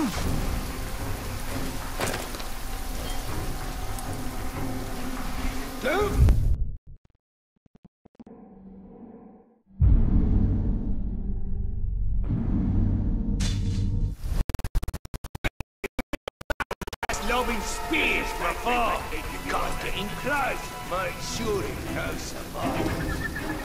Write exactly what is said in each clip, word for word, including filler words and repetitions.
Lobbing spears for a fall. God's getting close. Might surely know somebody.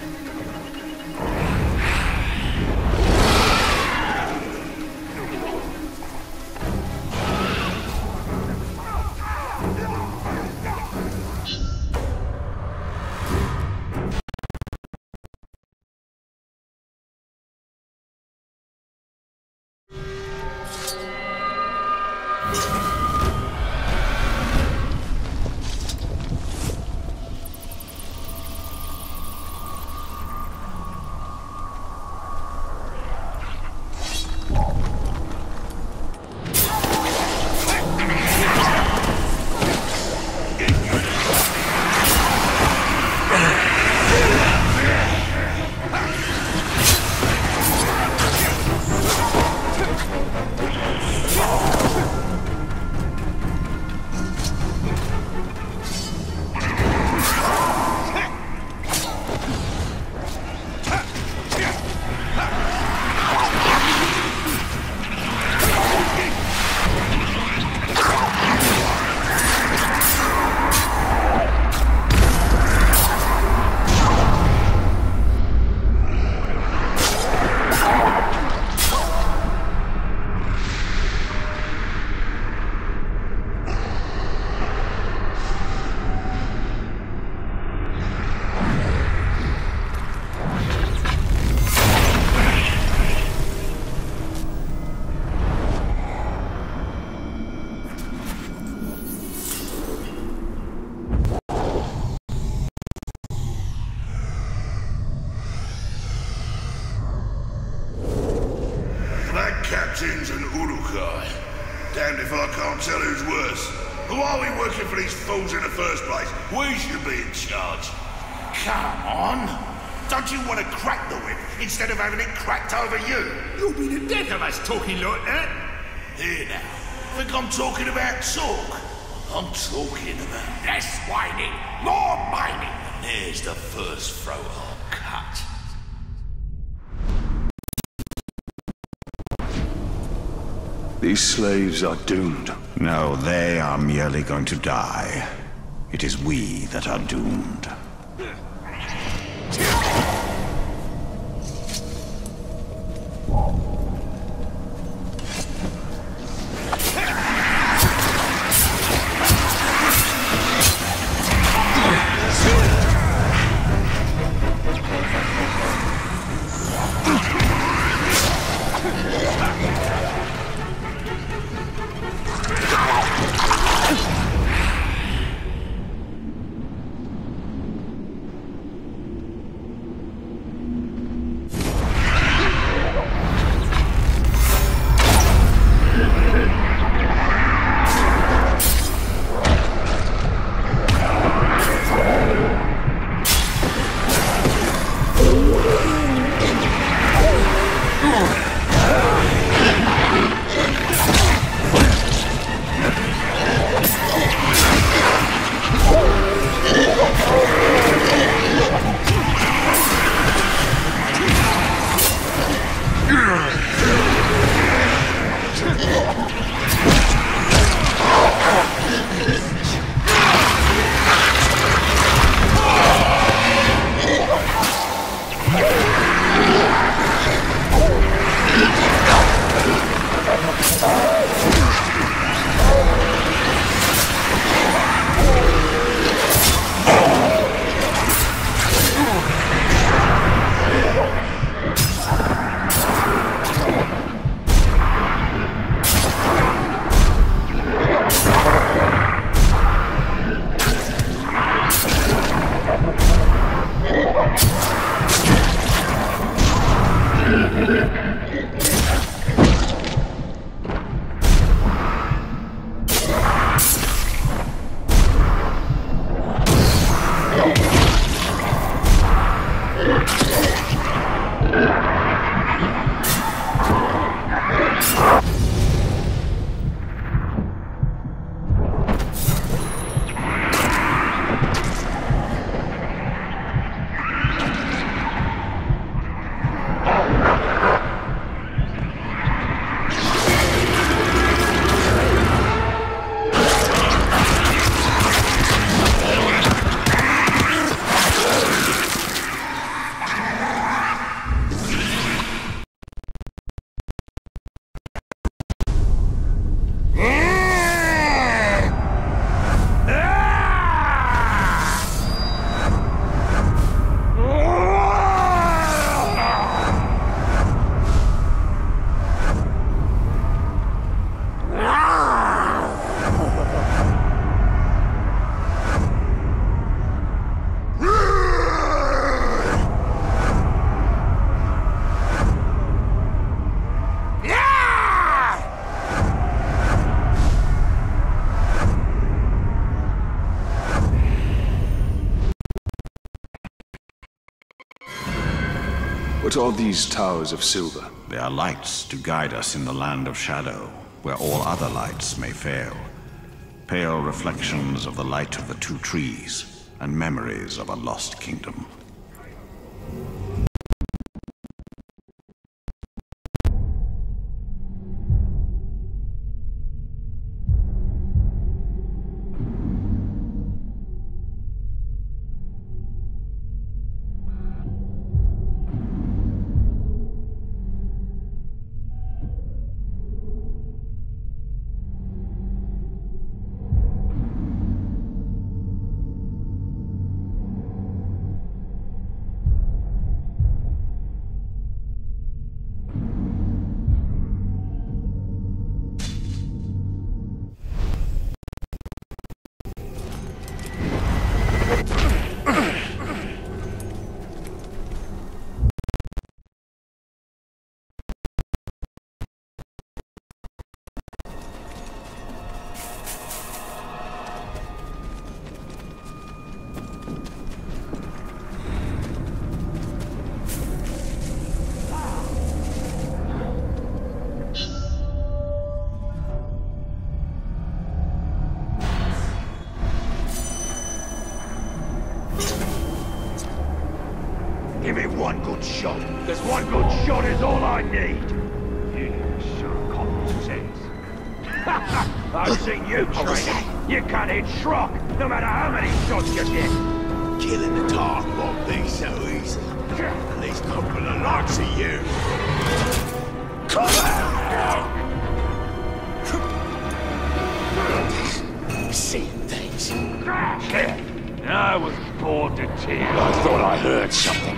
Captains and Urukai. Damned if I can't tell who's worse. Who are we working for these fools in the first place? We should be in charge. Come on! Don't you want to crack the whip instead of having it cracked over you? You'll be the death of us talking like that. Here now. Think I'm talking about talk? I'm talking about Less whining, more mining! And there's the first throat I'll cut. These slaves are doomed. No, they are merely going to die. It is we that are doomed. What are these towers of silver? They are lights to guide us in the land of shadow, where all other lights may fail. Pale reflections of the light of the two trees, and memories of a lost kingdom. Give it one good shot, because one good shot is all I need. Yeah, sure, common sense. I've seen you train. You can't hit Shrock, no matter how many shots you get. Killing the Tark won't be so easy. At least not for the likes of you. Come on! Seeing things. I was bored to tears. I thought I heard something.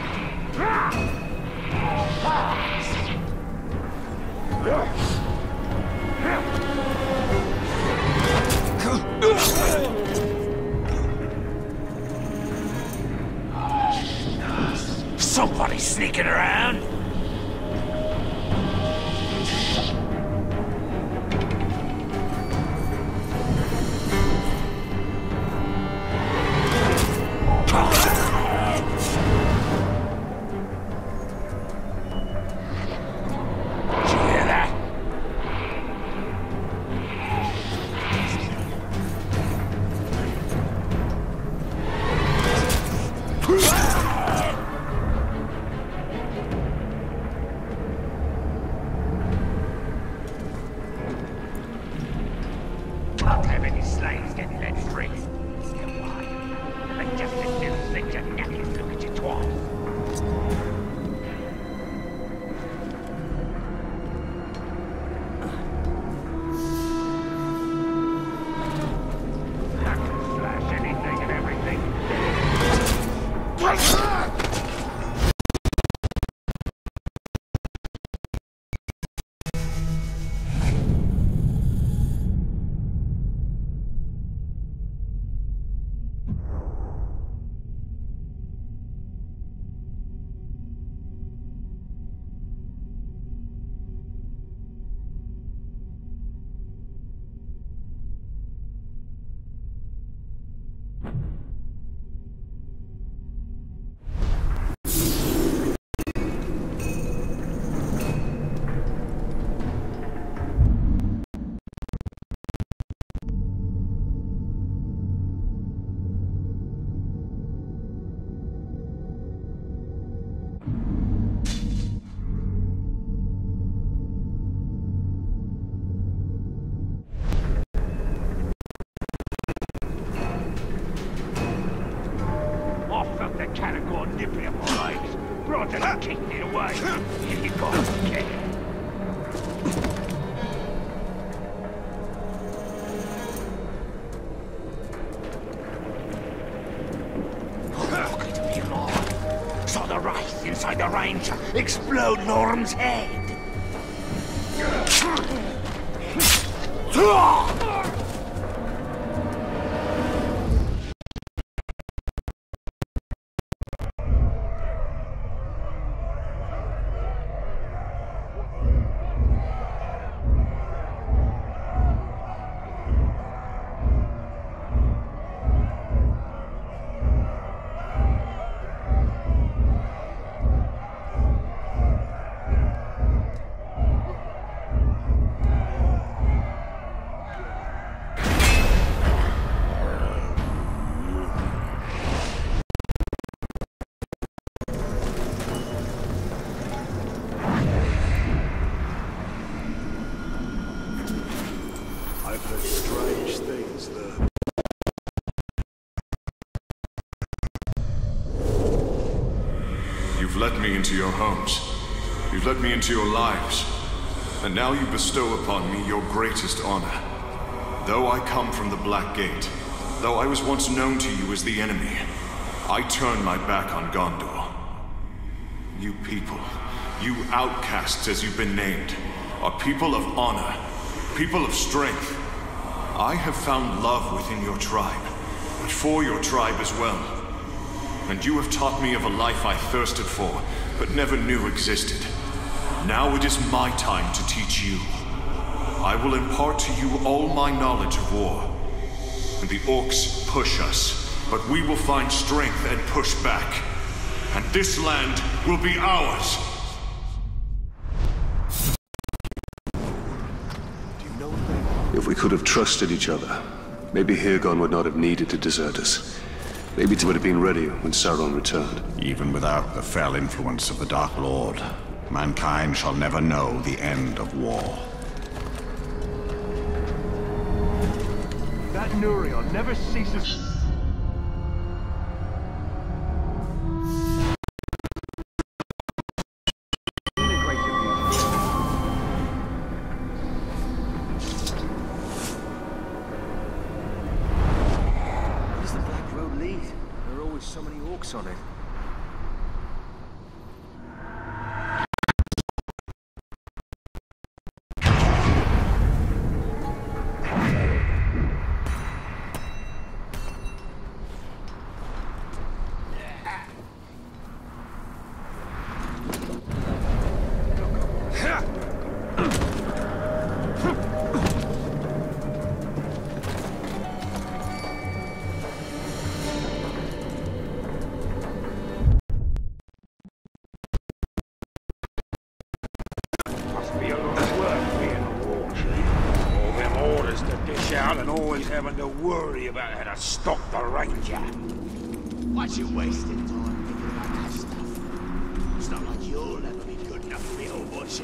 Somebody sneaking around? Explode Norm's head. let me into your homes. You've let me into your lives. And now you bestow upon me your greatest honor. Though I come from the Black Gate, though I was once known to you as the enemy, I turn my back on Gondor. You people, you outcasts as you've been named, are people of honor, people of strength. I have found love within your tribe, but for your tribe as well. And you have taught me of a life I thirsted for, but never knew existed. Now it is my time to teach you. I will impart to you all my knowledge of war. And the orcs push us, but we will find strength and push back. And this land will be ours. If we could have trusted each other, maybe Hirgon would not have needed to desert us. Maybe it would have been ready when Sauron returned. Even without the fell influence of the Dark Lord, mankind shall never know the end of war. That Nurion never ceases... So many orcs on it. Having to worry about how to stop the ranger. Why'd you wasting time thinking about that stuff? It's not like you'll ever be good enough for me, old worship.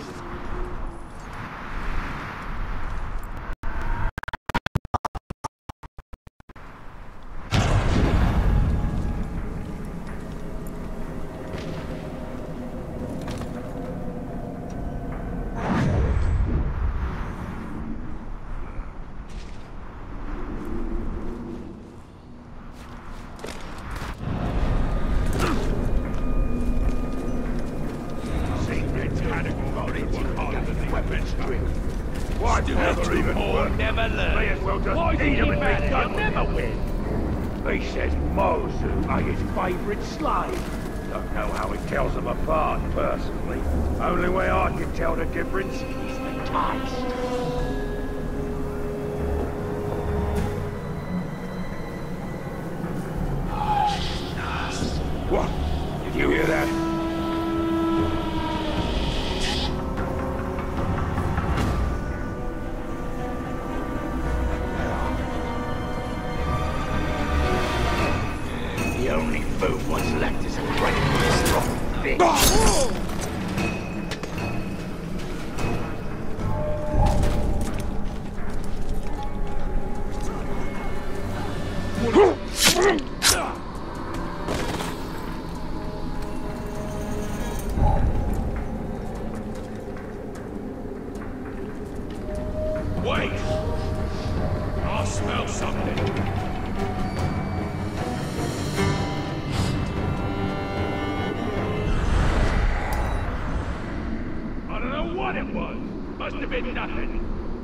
Why'd you never even work? Never learn. May as well just eat him and be done. You'll never win. He says Mozu are his favourite slave. Don't know how he tells them apart, personally. Only way I can tell the difference is the taste. What? Did you hear that? The only food what's left is a great strong fish. Wait! I smell something. I don't know what it was. Must have been nothing.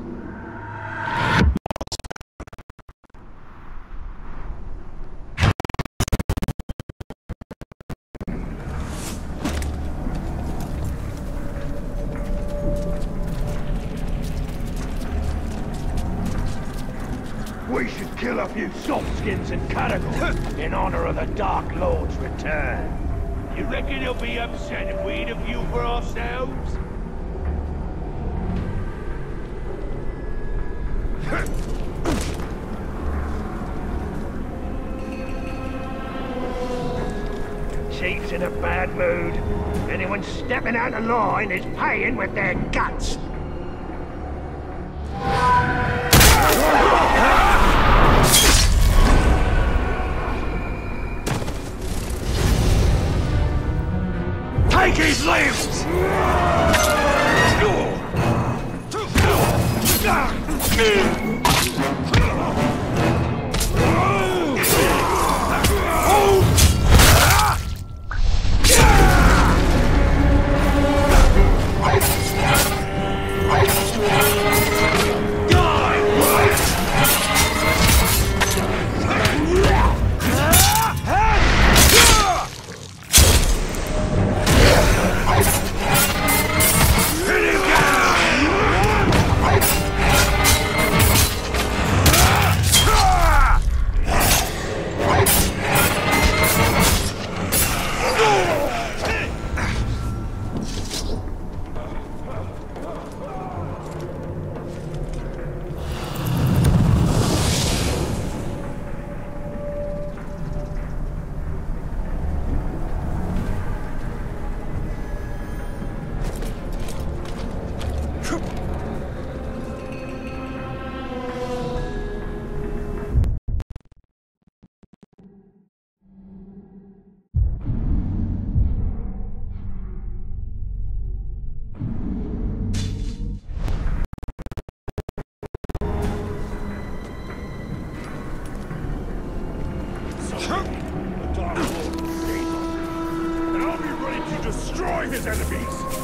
We should kill a few softskins and Caragor in honor of the Dark Lord's return. You reckon he'll be upset if we eat a few for ourselves? Chief's in a bad mood. Anyone stepping out of line is paying with their guts. Take his limbs! And I'll be ready to destroy his enemies!